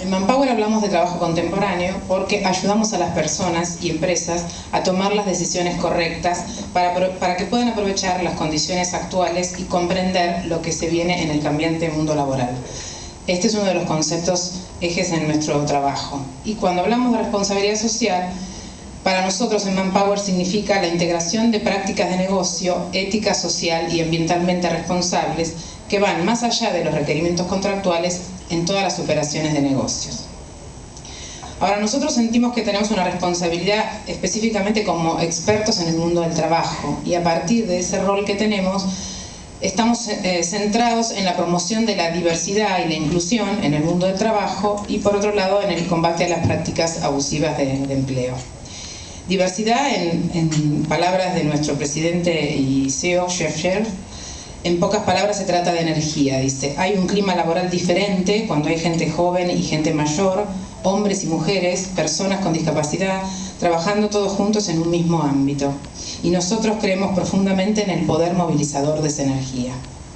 En Manpower hablamos de trabajo contemporáneo porque ayudamos a las personas y empresas a tomar las decisiones correctas para que puedan aprovechar las condiciones actuales y comprender lo que se viene en el cambiante mundo laboral. Este es uno de los conceptos ejes en nuestro trabajo. Y cuando hablamos de responsabilidad social, para nosotros en Manpower significa la integración de prácticas de negocio, ética social y ambientalmente responsables que van más allá de los requerimientos contractuales en todas las operaciones de negocios. Ahora, nosotros sentimos que tenemos una responsabilidad específicamente como expertos en el mundo del trabajo, y a partir de ese rol que tenemos, estamos centrados en la promoción de la diversidad y la inclusión en el mundo del trabajo y, por otro lado, en el combate a las prácticas abusivas de empleo. Diversidad, en palabras de nuestro presidente y CEO, Jeff Sherf, en pocas palabras se trata de energía. Dice, hay un clima laboral diferente cuando hay gente joven y gente mayor, hombres y mujeres, personas con discapacidad, trabajando todos juntos en un mismo ámbito. Y nosotros creemos profundamente en el poder movilizador de esa energía.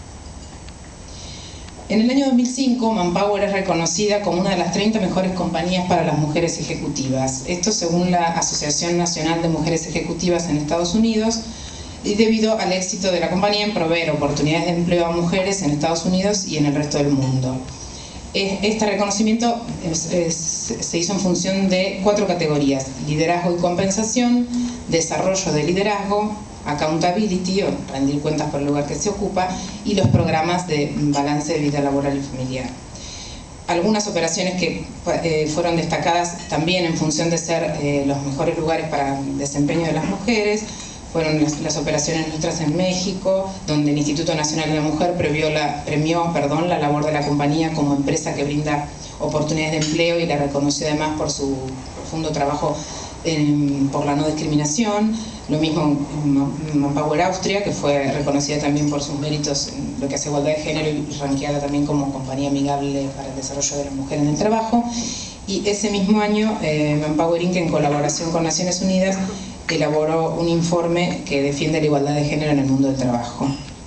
En el año 2005, Manpower es reconocida como una de las 30 mejores compañías para las mujeres ejecutivas. Esto según la Asociación Nacional de Mujeres Ejecutivas en Estados Unidos, y debido al éxito de la compañía en proveer oportunidades de empleo a mujeres en Estados Unidos y en el resto del mundo. Este reconocimiento se hizo en función de 4 categorías: liderazgo y compensación, desarrollo de liderazgo, accountability, o rendir cuentas por el lugar que se ocupa, y los programas de balance de vida laboral y familiar. Algunas operaciones que fueron destacadas también en función de ser los mejores lugares para el desempeño de las mujeres fueron las operaciones nuestras en México, donde el Instituto Nacional de la Mujer premió la labor de la compañía como empresa que brinda oportunidades de empleo, y la reconoció además por su profundo trabajo por la no discriminación. Lo mismo en Manpower Austria, que fue reconocida también por sus méritos en lo que hace igualdad de género y ranqueada también como compañía amigable para el desarrollo de la mujer en el trabajo. Y ese mismo año, Manpower Inc., en colaboración con Naciones Unidas, elaboró un informe que defiende la igualdad de género en el mundo del trabajo.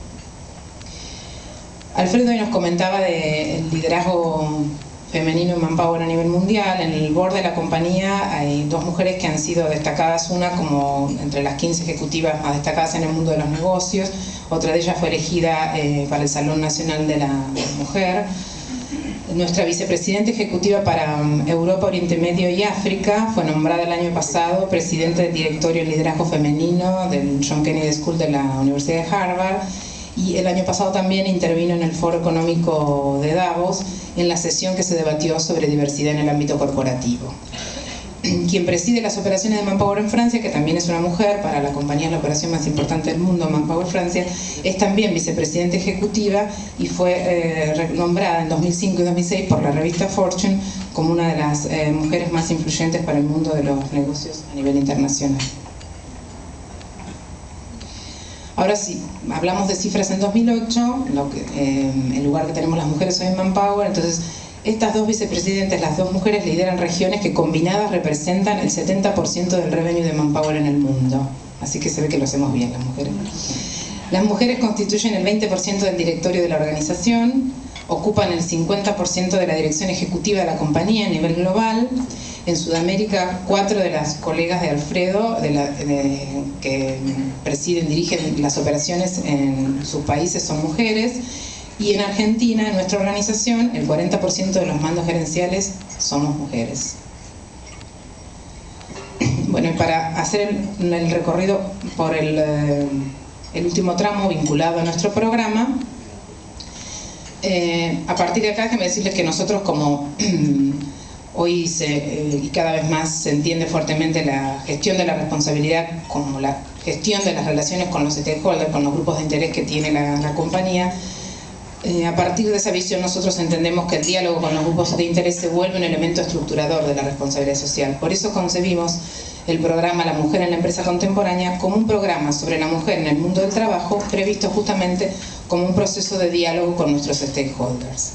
Alfredo hoy nos comentaba del liderazgo femenino en Manpower a nivel mundial. En el board de la compañía hay 2 mujeres que han sido destacadas, una como entre las 15 ejecutivas más destacadas en el mundo de los negocios, otra de ellas fue elegida para el Salón Nacional de la Mujer. Nuestra vicepresidenta ejecutiva para Europa, Oriente Medio y África fue nombrada el año pasado presidenta del Directorio de Liderazgo Femenino del John Kennedy School de la Universidad de Harvard, y el año pasado también intervino en el Foro Económico de Davos en la sesión que se debatió sobre diversidad en el ámbito corporativo. Quien preside las operaciones de Manpower en Francia, que también es una mujer, para la compañía es la operación más importante del mundo, Manpower Francia, es también vicepresidenta ejecutiva y fue nombrada en 2005 y 2006 por la revista Fortune como una de las mujeres más influyentes para el mundo de los negocios a nivel internacional. Ahora sí, hablamos de cifras en 2008, el lugar que tenemos las mujeres hoy en Manpower. Entonces, estas 2 vicepresidentes, las 2 mujeres, lideran regiones que combinadas representan el 70% del revenue de Manpower en el mundo. Así que se ve que lo hacemos bien las mujeres. Las mujeres constituyen el 20% del directorio de la organización, ocupan el 50% de la dirección ejecutiva de la compañía a nivel global. En Sudamérica, 4 de las colegas de Alfredo, que dirigen las operaciones en sus países, son mujeres. Y en Argentina, en nuestra organización, el 40% de los mandos gerenciales somos mujeres. Bueno, y para hacer el recorrido por el último tramo vinculado a nuestro programa, a partir de acá déjenme decirles que nosotros, como hoy y cada vez más se entiende fuertemente la gestión de la responsabilidad como la gestión de las relaciones con los stakeholders, con los grupos de interés que tiene la compañía, a partir de esa visión nosotros entendemos que el diálogo con los grupos de interés se vuelve un elemento estructurador de la responsabilidad social. Por eso concebimos el programa La Mujer en la Empresa Contemporánea como un programa sobre la mujer en el mundo del trabajo, previsto justamente como un proceso de diálogo con nuestros stakeholders.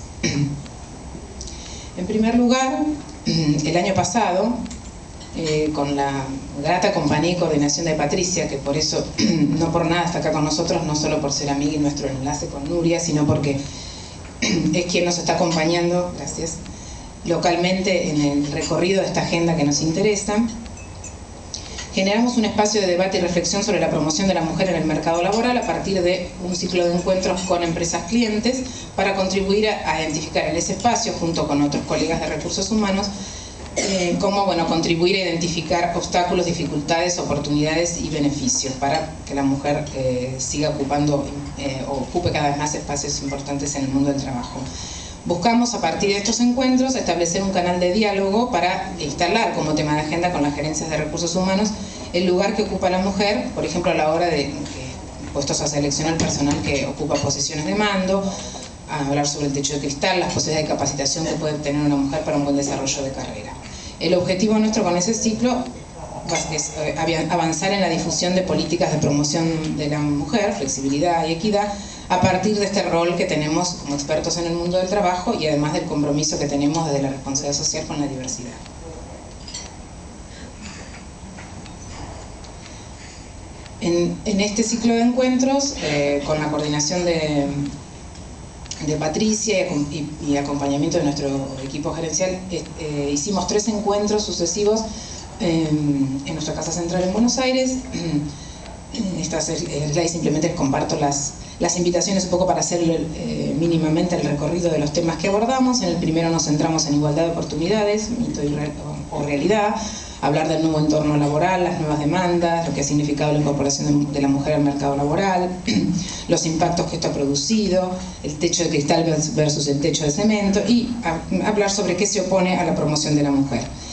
En primer lugar, el año pasado, con la grata compañía y coordinación de Patricia, que por eso, no por nada está acá con nosotros, no solo por ser amiga y nuestro enlace con Nuria, sino porque es quien nos está acompañando, gracias, localmente en el recorrido de esta agenda que nos interesa. Generamos un espacio de debate y reflexión sobre la promoción de la mujer en el mercado laboral a partir de un ciclo de encuentros con empresas clientes para contribuir a identificar en ese espacio, junto con otros colegas de recursos humanos, cómo contribuir a identificar obstáculos, dificultades, oportunidades y beneficios para que la mujer siga ocupando o ocupe cada vez más espacios importantes en el mundo del trabajo. Buscamos a partir de estos encuentros establecer un canal de diálogo para instalar como tema de agenda con las gerencias de recursos humanos el lugar que ocupa la mujer, por ejemplo a la hora de puestos a seleccionar personal que ocupa posiciones de mando, a hablar sobre el techo de cristal, las posibilidades de capacitación que puede tener una mujer para un buen desarrollo de carrera. El objetivo nuestro con ese ciclo es avanzar en la difusión de políticas de promoción de la mujer, flexibilidad y equidad, a partir de este rol que tenemos como expertos en el mundo del trabajo y además del compromiso que tenemos desde la responsabilidad social con la diversidad. En este ciclo de encuentros, con la coordinación de Patricia y acompañamiento de nuestro equipo gerencial, hicimos 3 encuentros sucesivos en nuestra casa central en Buenos Aires. Esta slide simplemente les comparto las invitaciones un poco para hacer mínimamente el recorrido de los temas que abordamos. En el primero nos centramos en igualdad de oportunidades, mito o realidad, hablar del nuevo entorno laboral, las nuevas demandas, lo que ha significado la incorporación de la mujer al mercado laboral, los impactos que esto ha producido, el techo de cristal versus el techo de cemento, y hablar sobre qué se opone a la promoción de la mujer.